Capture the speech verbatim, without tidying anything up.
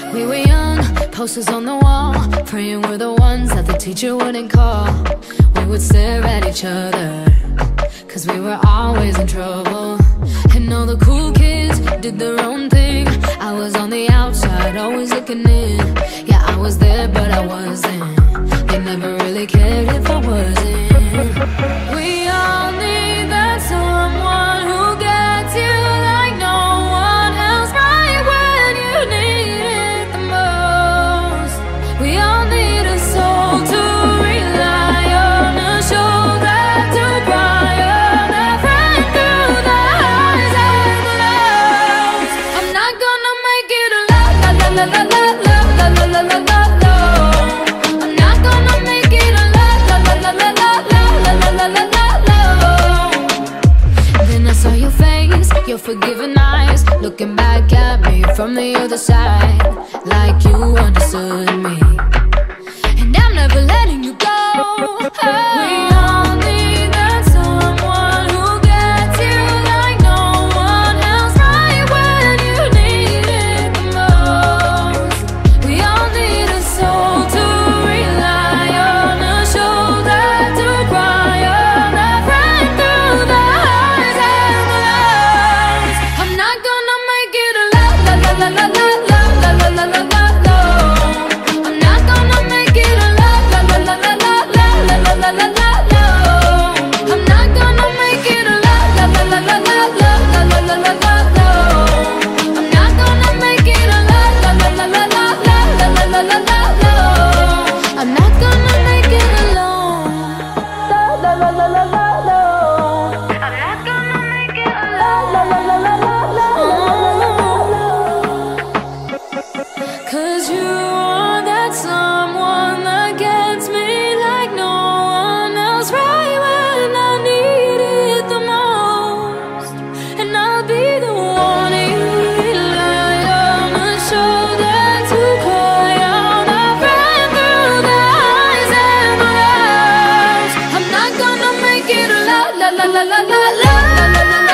We were young, posters on the wall, praying we're the ones that the teacher wouldn't call. We would stare at each other, cause we were always in trouble. And all the cool kids did their own thing. I was on the outside, always looking in. Yeah, I was there, but I wasn't. They never really cared if I wasn't. We all need that someone who gets you like no one else, right when you need it the most. We all need a soul to rely on, a shoulder to cry on, a friend through the highs and the lows. I'm not gonna make it alone, la la la la la la la la la la la. I'm not gonna make it alone, la la la la la la la la la la la. Then I saw your face, your forgiving eyes, looking back at me from the other side, like you understood me. And I'm never letting you go. We all need that someone who gets you like no one else, right when you need it the most. We all need a soul to rely on, a shoulder to cry on, a friend through the highs and the lows. I'm not gonna make it alone, la la la la la la la la la la la la. I'm not gonna make it alone, la la la la la la la la la la la. I'm not gonna make it alone, la la la la la la la la la la la la. I'm not gonna make it alone, la la la la la la la la la la la. I'm not gonna make it alone, la la la la la la la. I'm not gonna make it alone, la la la la la la la. Cause you are that someone that gets me like no one else, right when I need it the most. And I'll be the one you rely on, a shoulder to cry on, a friend through the highs and the lows. I'm not gonna make it alone, la la la la la la la la la.